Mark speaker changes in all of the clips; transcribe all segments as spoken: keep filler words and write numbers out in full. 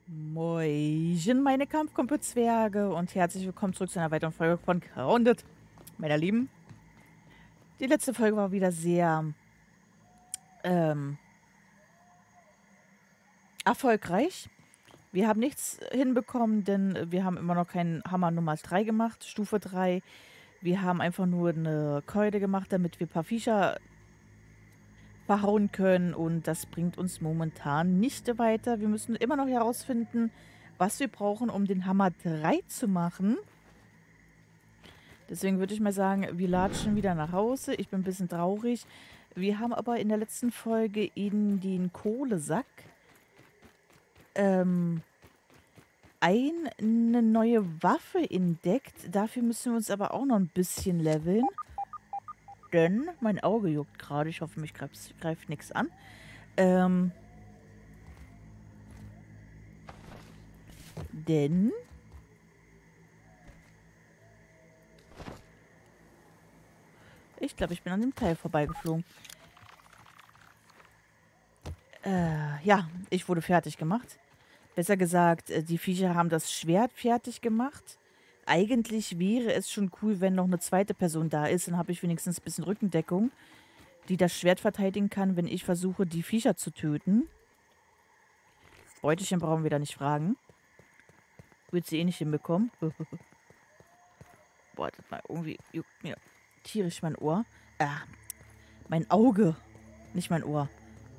Speaker 1: Moin, meine Kampfkumpel-Zwerge und herzlich willkommen zurück zu einer weiteren Folge von Grounded, meiner Lieben. Die letzte Folge war wieder sehr ähm, erfolgreich. Wir haben nichts hinbekommen, denn wir haben immer noch keinen Hammer Nummer drei gemacht, Stufe drei. Wir haben einfach nur eine Keule gemacht, damit wir ein paar Viecher verhauen können und das bringt uns momentan nicht weiter. Wir müssen immer noch herausfinden, was wir brauchen, um den Hammer drei zu machen. Deswegen würde ich mal sagen, wir latschen wieder nach Hause. Ich bin ein bisschen traurig. Wir haben aber in der letzten Folge in den Kohlesack ähm, ein, eine neue Waffe entdeckt. Dafür müssen wir uns aber auch noch ein bisschen leveln. Denn mein Auge juckt gerade. Ich hoffe, mich greift, greift nichts an. Ähm, denn ich glaube, ich bin an dem Teil vorbeigeflogen. Äh, ja, ich wurde fertig gemacht. Besser gesagt, äh, die Viecher haben das Schwert fertig gemacht. Eigentlich wäre es schon cool, wenn noch eine zweite Person da ist. Dann habe ich wenigstens ein bisschen Rückendeckung, die das Schwert verteidigen kann, wenn ich versuche, die Viecher zu töten. Beutelchen brauchen wir da nicht fragen. Wird sie eh nicht hinbekommen. Boah, das mal irgendwie juckt mir tierisch mein Ohr. Ah, mein Auge. Nicht mein Ohr.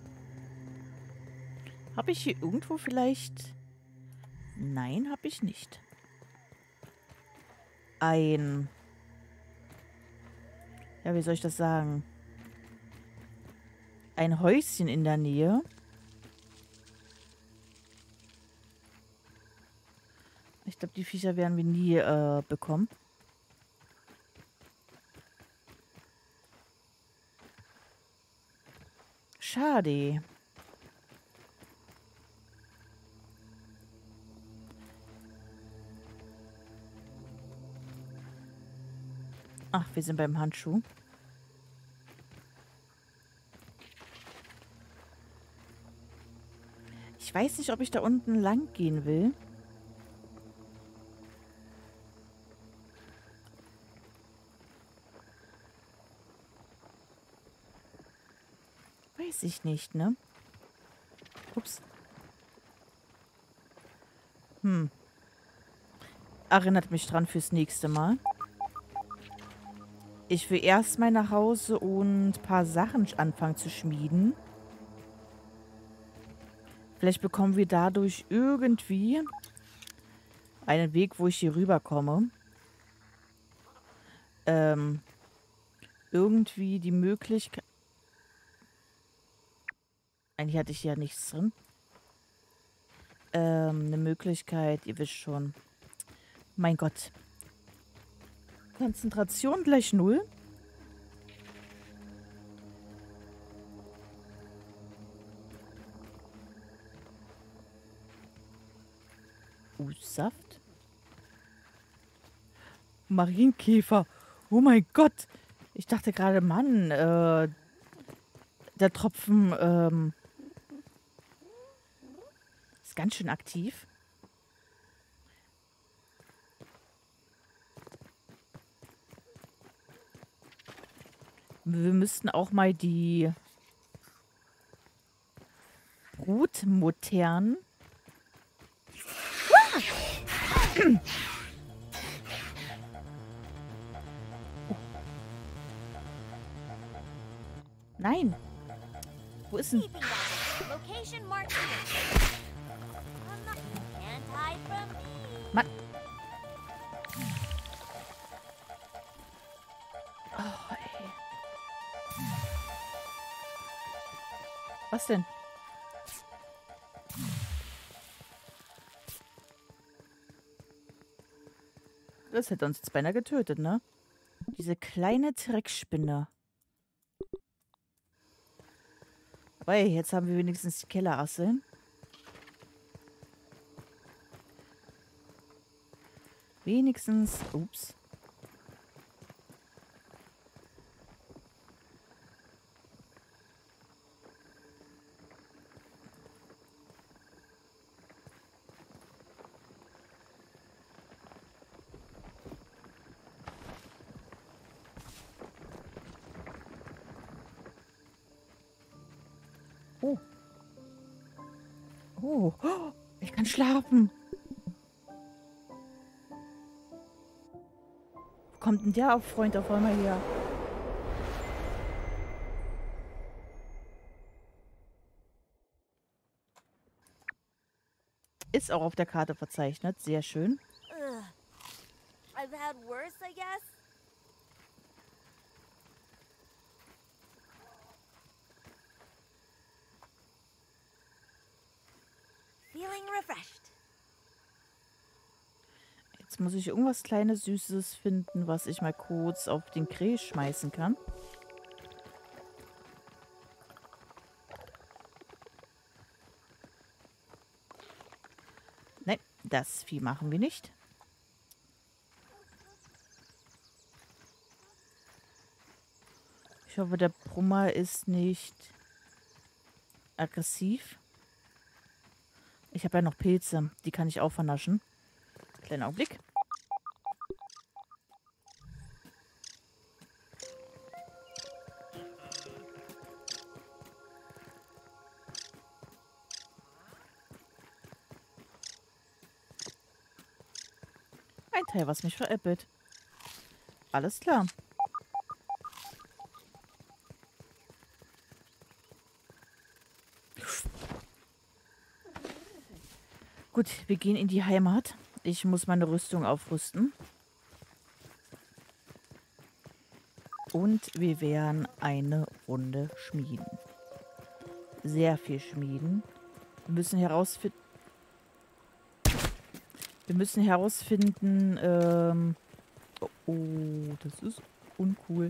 Speaker 1: Habe ich hier irgendwo vielleicht... Nein, habe ich nicht. Ein... Ja, wie soll ich das sagen? Ein Häuschen in der Nähe. Ich glaube, die Viecher werden wir nie äh, bekommen. Schade. Ach, wir sind beim Handschuh. Ich weiß nicht, ob ich da unten lang gehen will. Weiß ich nicht, ne? Ups. Hm. Erinnert mich dran fürs nächste Mal. Ich will erstmal nach Hause und ein paar Sachen anfangen zu schmieden. Vielleicht bekommen wir dadurch irgendwie einen Weg, wo ich hier rüberkomme. Ähm, irgendwie die Möglichkeit... Eigentlich hatte ich ja nichts drin. Ähm, eine Möglichkeit, ihr wisst schon. Mein Gott. Konzentration gleich null. Uh, Saft. Marienkäfer. Oh mein Gott. Ich dachte gerade, Mann, äh, der Tropfen, ähm, ist ganz schön aktiv. Wir müssten auch mal die Brutmuttern. Nein. Wo ist denn?
Speaker 2: Location marked here. You can't hide from me.
Speaker 1: Mann. Oh, ey. Was denn? Das hätte uns jetzt beinahe getötet, ne? Diese kleine Dreckspinne. Weil jetzt haben wir wenigstens die Kellerasseln. Wenigstens. Ups. Oh, oh, ich kann schlafen. Wo kommt denn der auf, Freund, auf einmal her? Ist auch auf der Karte verzeichnet. Sehr schön.
Speaker 2: Ugh. I've had worse, I guess. Feeling refreshed.
Speaker 1: Jetzt muss ich irgendwas Kleines, Süßes finden, was ich mal kurz auf den Grill schmeißen kann. Nein, das Vieh machen wir nicht. Ich hoffe, der Brummer ist nicht aggressiv. Ich habe ja noch Pilze. Die kann ich auch vernaschen. Kleiner Augenblick. Ein Teil, was mich veräppelt. Alles klar. Gut, wir gehen in die Heimat. Ich muss meine Rüstung aufrüsten. Und wir werden eine Runde schmieden. Sehr viel schmieden. Wir müssen herausfinden... Wir müssen herausfinden, ähm... Oh, oh, das ist uncool.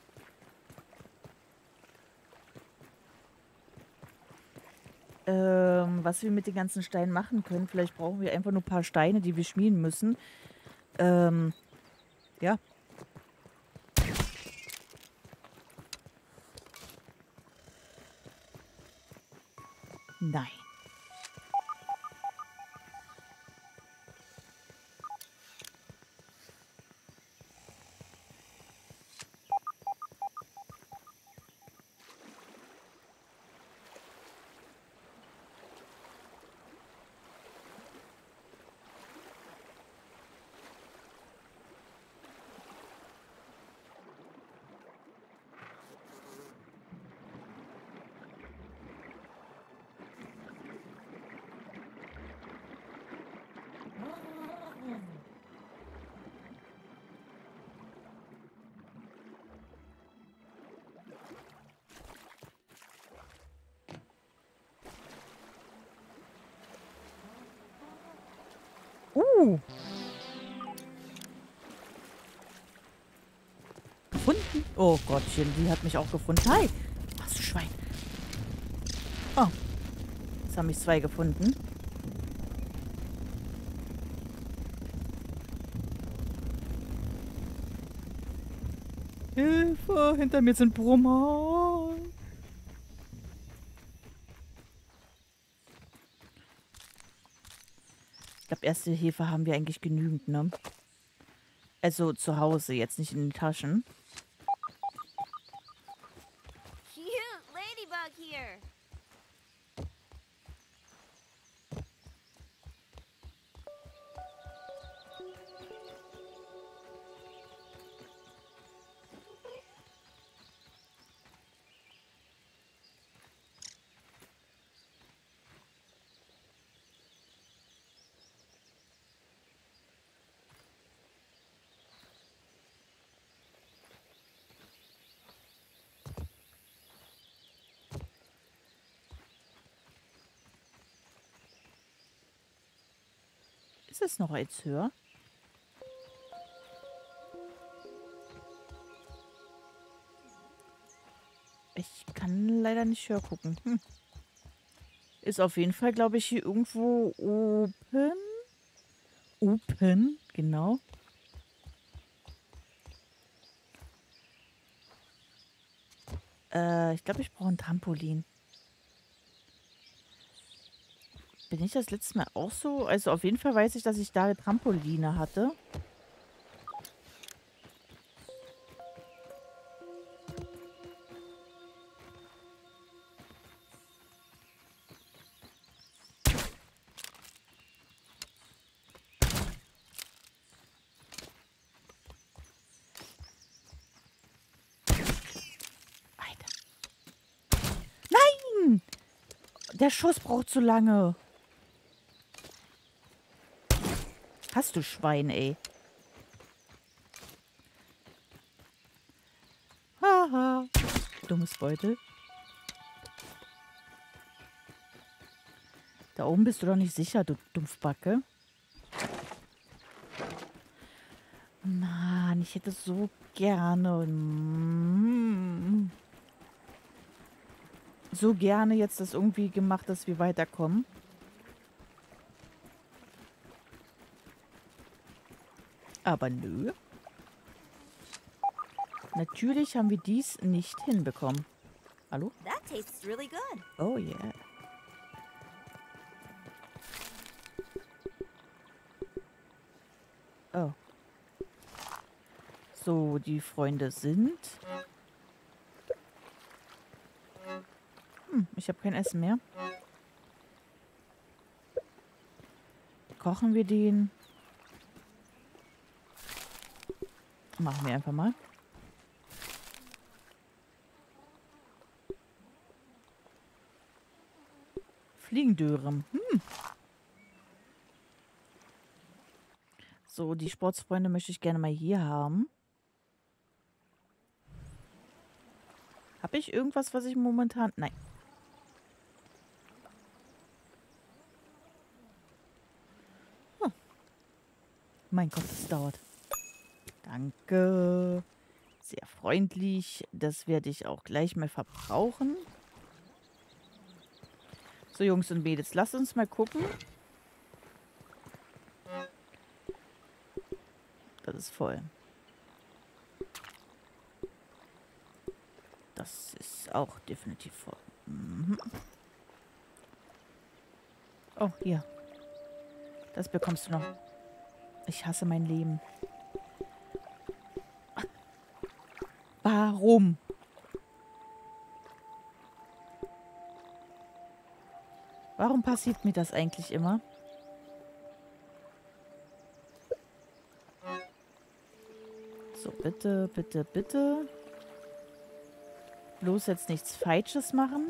Speaker 1: Ähm, was wir mit den ganzen Steinen machen können. Vielleicht brauchen wir einfach nur ein paar Steine, die wir schmieden müssen. Ähm, ja. Nein. Uh. Gefunden? Oh Gottchen, die hat mich auch gefunden. Hi. Ach du Schwein. Oh. Jetzt haben mich zwei gefunden. Hilfe, hinter mir sind Brummer. Ich glaube, erste Hilfe haben wir eigentlich genügend, ne? Also zu Hause, jetzt nicht in den Taschen.
Speaker 2: Cute ladybug here.
Speaker 1: Ist es noch als höher? Ich kann leider nicht höher gucken. Hm. Ist auf jeden Fall, glaube ich, hier irgendwo oben. Open, genau. Äh, ich glaube, ich brauche ein Trampolin. Bin ich das letzte Mal auch so? Also auf jeden Fall weiß ich, dass ich da Trampoline hatte. Der Schuss braucht zu lange. Hast du Schwein, ey. Haha. Dummes Beutel. Da oben bist du doch nicht sicher, du Dumpfbacke. Mann, ich hätte so gerne... Mm, so gerne jetzt das irgendwie gemacht, dass wir weiterkommen. Aber nö. Natürlich haben wir dies nicht hinbekommen. Hallo?
Speaker 2: That tastes really good.
Speaker 1: Oh yeah. Oh. So, die Freunde sind... Hm, ich habe kein Essen mehr. Kochen wir den? Machen wir einfach mal. Fliegendören. Hm. So, die Sportsfreunde möchte ich gerne mal hier haben. Habe ich irgendwas, was ich momentan... Nein. Hm. Mein Gott, das dauert. Danke. Sehr freundlich. Das werde ich auch gleich mal verbrauchen. So, Jungs und Mädels, lasst uns mal gucken. Das ist voll. Das ist auch definitiv voll. Mhm. Oh, hier. Das bekommst du noch. Ich hasse mein Leben. Warum? Warum passiert mir das eigentlich immer? So, bitte, bitte, bitte. Bloß jetzt nichts Falsches machen.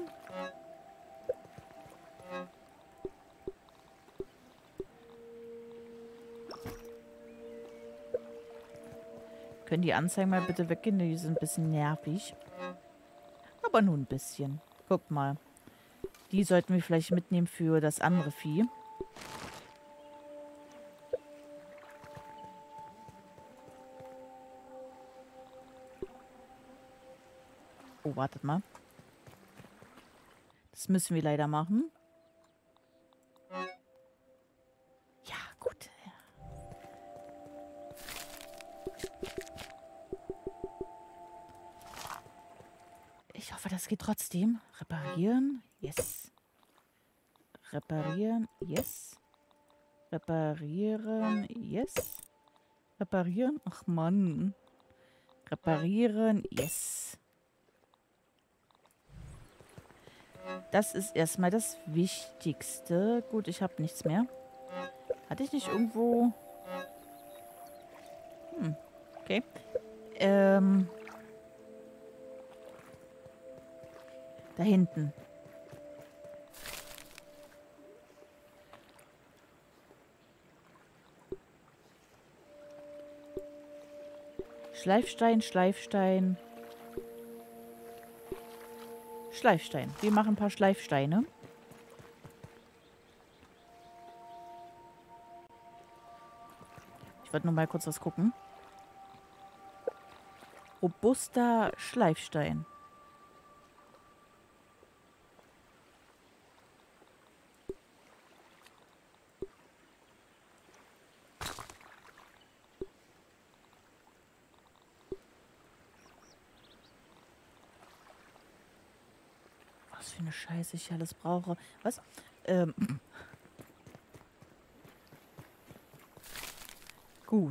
Speaker 1: Können die Anzeigen mal bitte weggehen? Die sind ein bisschen nervig. Aber nur ein bisschen. Guck mal. Die sollten wir vielleicht mitnehmen für das andere Vieh. Oh, wartet mal. Das müssen wir leider machen. Ja, gut. Ich hoffe, das geht trotzdem. Reparieren. Yes. Reparieren. Yes. Reparieren. Yes. Reparieren. Ach Mann. Reparieren. Yes. Das ist erstmal das Wichtigste. Gut, ich habe nichts mehr. Hatte ich nicht irgendwo... Hm, okay. Ähm... Da hinten. Schleifstein, Schleifstein. Schleifstein. Wir machen ein paar Schleifsteine. Ich wollte nur mal kurz was gucken. Robuster Schleifstein. Was für eine Scheiße ich alles brauche. Was? Ähm. Gut.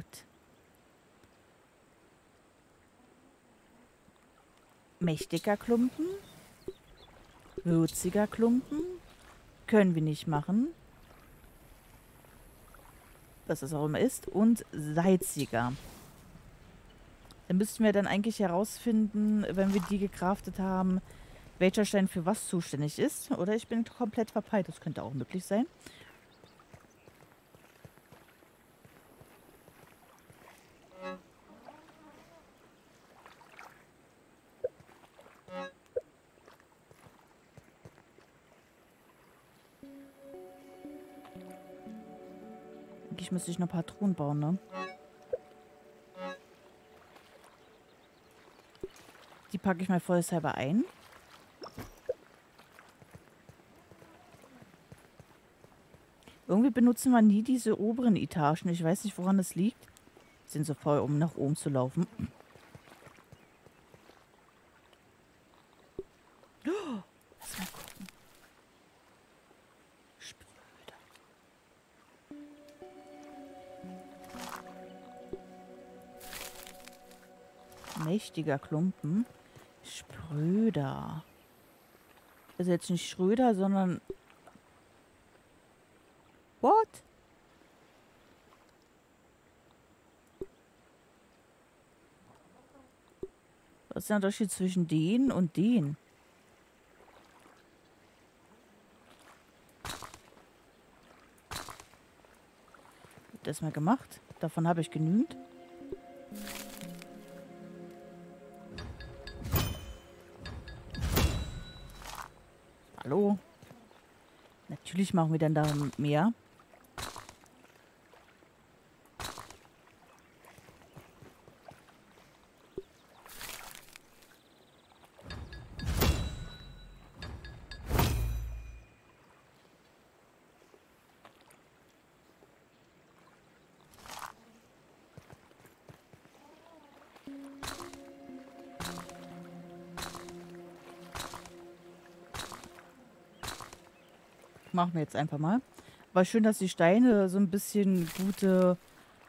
Speaker 1: Mächtiger Klumpen. Würziger Klumpen. Können wir nicht machen. Was es auch immer ist. Und salziger. Dann müssten wir dann eigentlich herausfinden, wenn wir die gecraftet haben, welcher Stein für was zuständig ist. Oder ich bin komplett verpeilt. Das könnte auch möglich sein. Eigentlich müsste ich noch ein paar Truhen bauen, ne? Die packe ich mal vorsichtshalber ein. Irgendwie benutzen wir nie diese oberen Etagen. Ich weiß nicht, woran das liegt. Sind so voll, um nach oben zu laufen. Oh, lass mal gucken. Spröder. Mächtiger Klumpen. Spröder. Das ist jetzt nicht Schröder, sondern... What? Was ist der Unterschied zwischen den und den? Das mal gemacht. Davon habe ich genügend. Hallo? Natürlich machen wir dann da mehr. Machen wir jetzt einfach mal. War schön, dass die Steine so ein bisschen gute...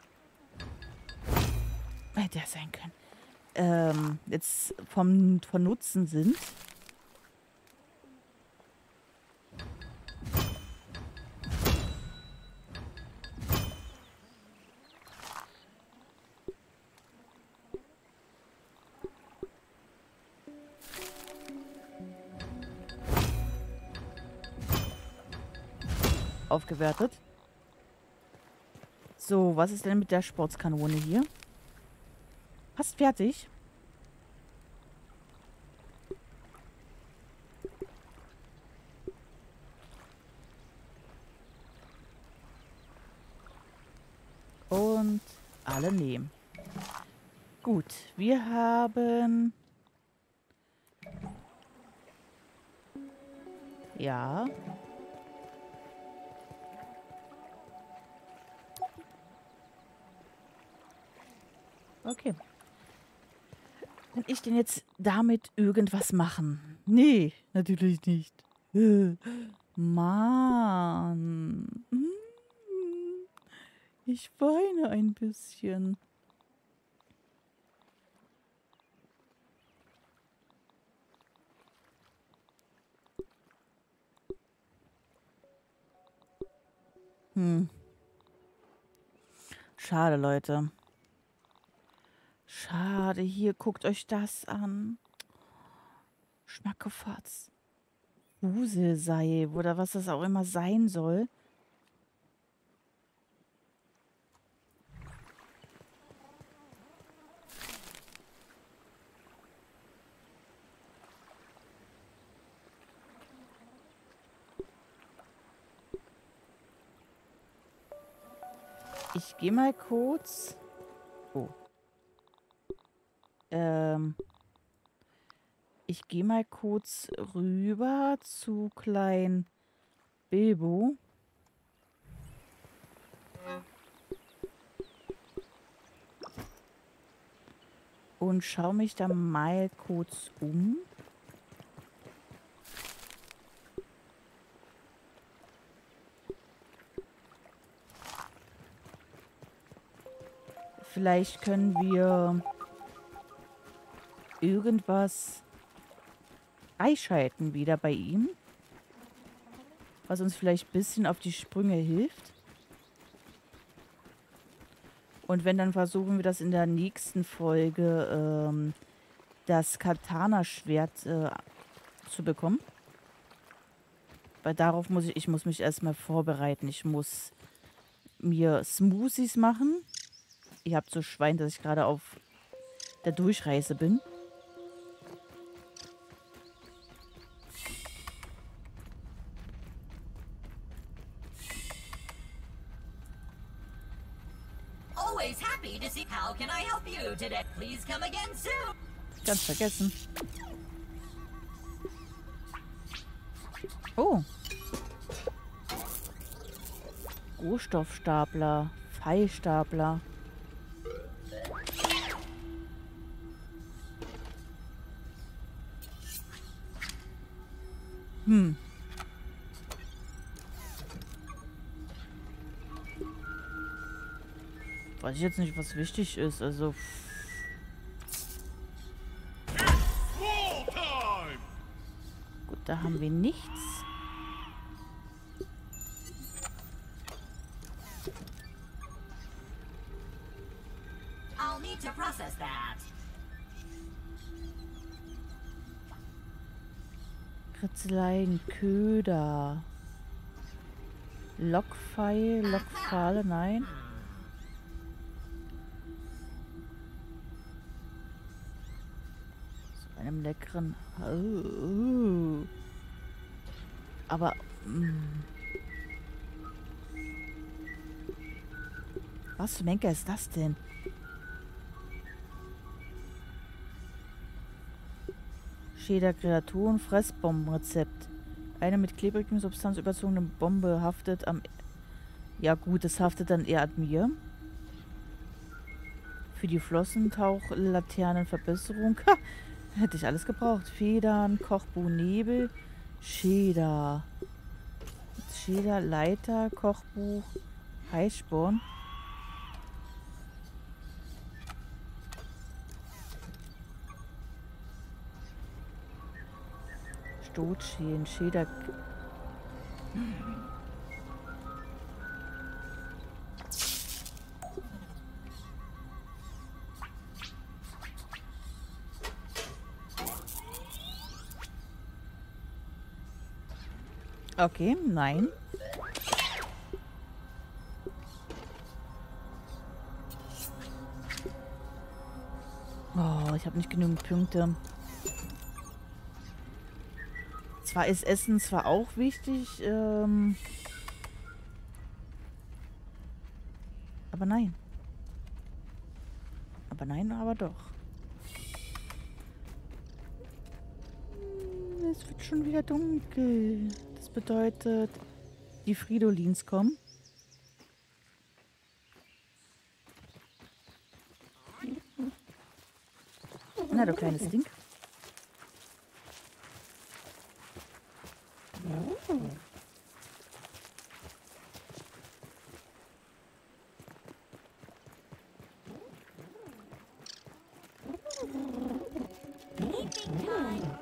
Speaker 1: Hätte ja sein können. Ähm, jetzt vom, von Nutzen sind. Aufgewertet. So, was ist denn mit der Sportskanone hier? Fast fertig. Und alle nehmen. Gut, wir haben... Ja... Okay. Kann ich denn jetzt damit irgendwas machen? Nee, natürlich nicht. Äh, Mann. Hm. Ich weine ein bisschen. Hm. Schade, Leute. Schade, hier, guckt euch das an. Schmackofatz. Wuselseil oder was das auch immer sein soll. Ich gehe mal kurz... Oh. Ähm... Ich gehe mal kurz rüber zu Klein Bilbo. Und schaue mich da mal kurz um. Vielleicht können wir irgendwas einschalten wieder bei ihm. Was uns vielleicht ein bisschen auf die Sprünge hilft. Und wenn, dann versuchen wir das in der nächsten Folge, ähm, das Katana-Schwert äh, zu bekommen. Weil darauf muss ich, ich muss mich erstmal vorbereiten. Ich muss mir Smoothies machen. Ihr habt so Schwein, dass ich gerade auf der Durchreise bin.
Speaker 3: Always happy to see. How can I help you today? Please come again soon.
Speaker 1: Ganz vergessen. Oh. Rohstoffstapler. Pfeilstapler. Hm. Weiß ich jetzt nicht, was wichtig ist. Also. Gut, da haben wir nichts.
Speaker 3: I'll need to process that.
Speaker 1: Kritzeleien, Köder. Lockpfeil, Lockpfahle, nein. Zu einem leckeren. Oh. Aber. Mm. Was für Menker ist das denn? Schäder Kreaturen Fressbombenrezept. Eine mit klebrigem Substanz überzogene Bombe haftet am... Ja gut, es haftet dann eher an mir. Für die Flossentauch-Laternenverbesserung. Ha! Hätte ich alles gebraucht. Federn, Kochbuch, Nebel, Schäder. Schäder, Leiter, Kochbuch, Heißsporn. Stotschäden, Schäder. Okay, nein. Oh, ich habe nicht genügend Punkte. Zwar ist Essen zwar auch wichtig, ähm, aber nein. Aber nein, aber doch. Es wird schon wieder dunkel. Das bedeutet, die Fridolins kommen. Na, du kleines Ding.
Speaker 2: Eating time.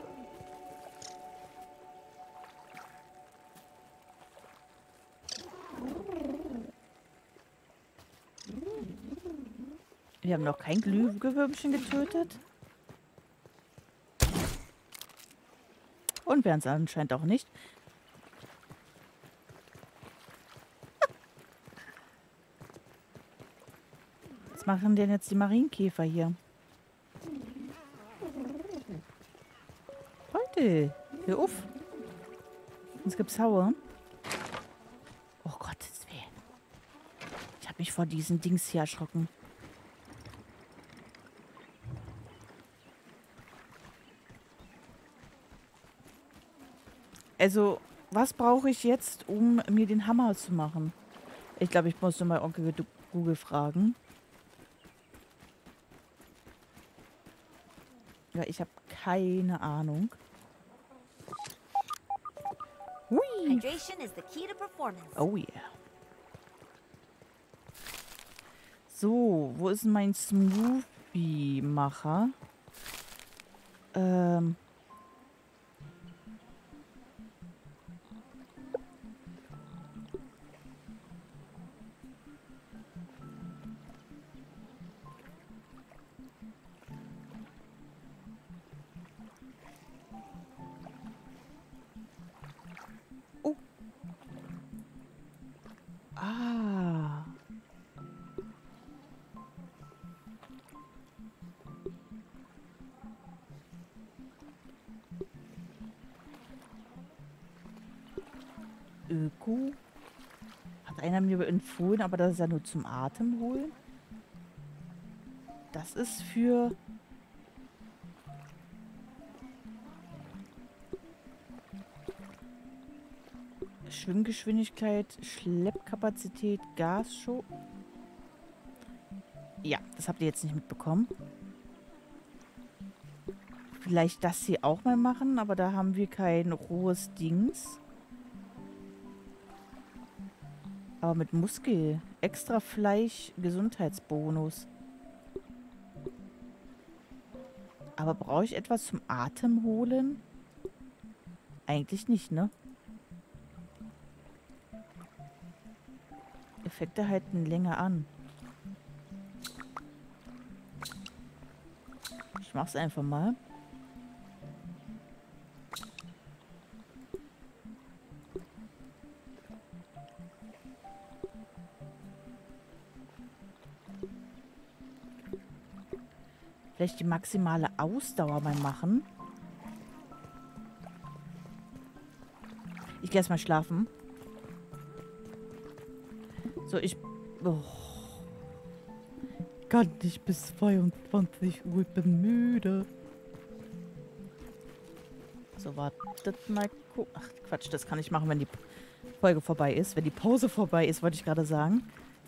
Speaker 1: Wir haben noch kein Glühwürmchen getötet. Und werden es anscheinend auch nicht. Was machen denn jetzt die Marienkäfer hier? Leute, hör auf. Sonst gibt's Haue. Oh Gottes Willen. Ich habe mich vor diesen Dings hier erschrocken. Also, was brauche ich jetzt, um mir den Hammer zu machen? Ich glaube, ich muss nur mal Onkel Google fragen. Ja, ich habe keine Ahnung. Hui.
Speaker 2: Hydration is the key to performance.
Speaker 1: Oh yeah. So, wo ist denn mein Smoothie-Macher? Ähm... Ah. Öko. Hat einer mir empfohlen, aber das ist ja nur zum Atem holen. Das ist für... Schwimmgeschwindigkeit, Schleppkapazität, Gasshow. Ja, das habt ihr jetzt nicht mitbekommen. Vielleicht das hier auch mal machen, aber da haben wir kein rohes Dings. Aber mit Muskel. Extra Fleisch, Gesundheitsbonus. Aber brauche ich etwas zum Atem holen? Eigentlich nicht, ne? Effekte halten länger an. Ich mach's einfach mal. Vielleicht die maximale Ausdauer mal machen. Ich gehe erstmal schlafen. So, ich... Oh. Kann nicht bis zweiundzwanzig Uhr, ich bin müde. So, wartet mal. Ach, Quatsch, das kann ich machen, wenn die Folge vorbei ist. Wenn die Pause vorbei ist, wollte ich gerade sagen.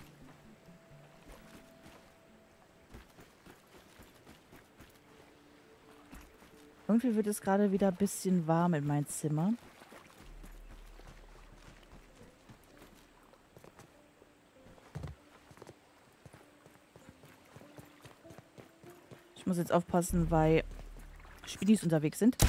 Speaker 1: Irgendwie wird es gerade wieder ein bisschen warm in meinem Zimmer. Ich muss jetzt aufpassen, weil Spidis unterwegs sind.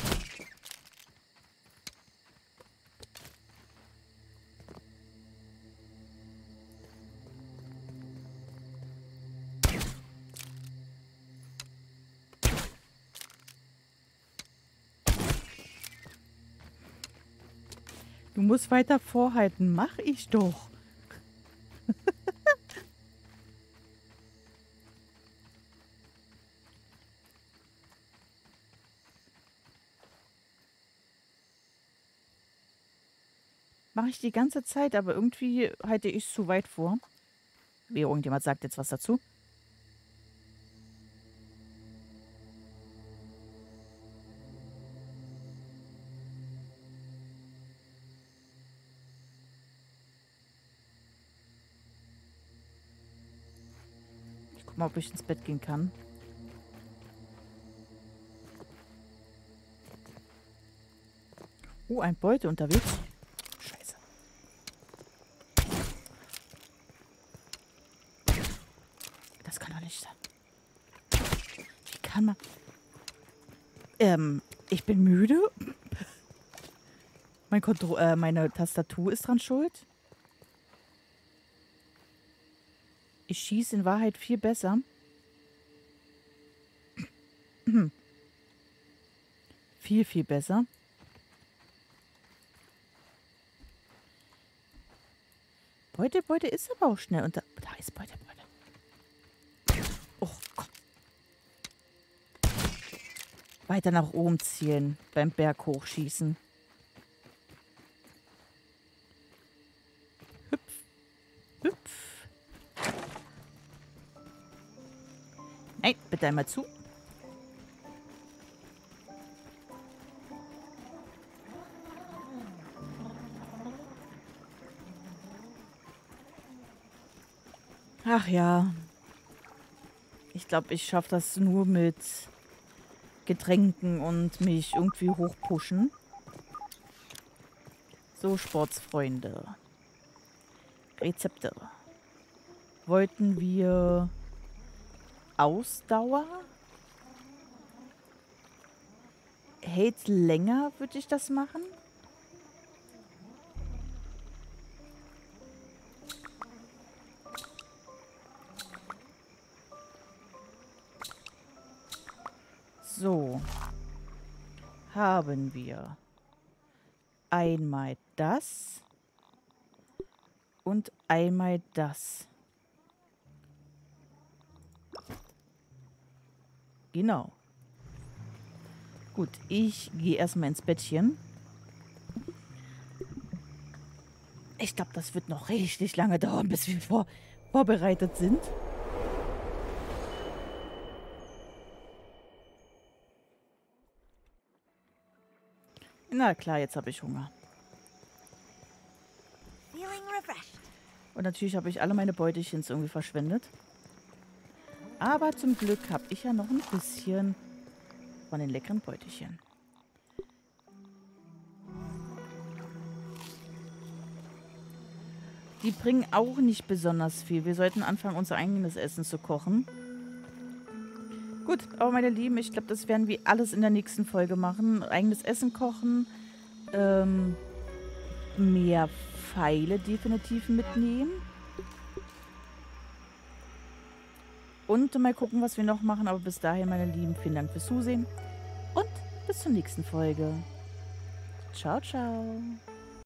Speaker 1: Du musst weiter vorhalten. Mach ich doch. Mache ich die ganze Zeit, aber irgendwie halte ich es zu weit vor. Wie irgendjemand sagt jetzt was dazu. Ich guck mal, ob ich ins Bett gehen kann. Oh, ein Beute unterwegs. Scheiße. Das kann doch nicht sein. Wie kann man... Ähm, ich bin müde. Mein Kontro äh, meine Tastatur ist dran schuld. Ich schieße in Wahrheit viel besser. viel, viel besser. Beute, Beute ist aber auch schnell unter... Da ist Beute, Beute. Oh Gott. Weiter nach oben zielen. Beim Berg hochschießen. Hüpf. Hüpf. Nein, bitte einmal zu. Ach ja. Ich glaube, ich schaffe das nur mit Getränken und mich irgendwie hochpushen. So, Sportsfreunde. Rezepte. Wollten wir Ausdauer? Hält länger, würde ich das machen? So. Haben wir einmal das Und einmal das. Genau. Gut, ich gehe erstmal ins Bettchen. Ich glaube, das wird noch richtig lange dauern, bis wir vor vorbereitet sind. Na klar, jetzt habe ich Hunger.
Speaker 2: Feeling refreshed.
Speaker 1: Und natürlich habe ich alle meine Beutelchens irgendwie verschwendet. Aber zum Glück habe ich ja noch ein bisschen von den leckeren Beutelchen. Die bringen auch nicht besonders viel. Wir sollten anfangen, unser eigenes Essen zu kochen. Gut, aber meine Lieben, ich glaube, das werden wir alles in der nächsten Folge machen. Eigenes Essen kochen. Ähm, mehr Pfeile definitiv mitnehmen. Und mal gucken, was wir noch machen. Aber bis dahin, meine Lieben, vielen Dank fürs Zusehen. Und bis zur nächsten Folge. Ciao, ciao.